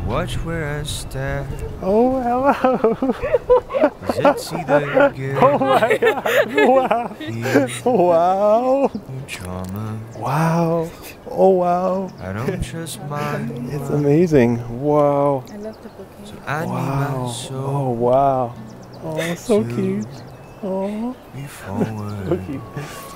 Watch where I stare. Oh, hello. Is it see the again? Oh my God. Wow. Wow. You charmer. Wow. Oh, wow. I don't trust mine. It's amazing. Wow. I love the bouquet. So I need my Wow. Oh, soul wow. Oh, so to cute. Oh, be forward. so cute.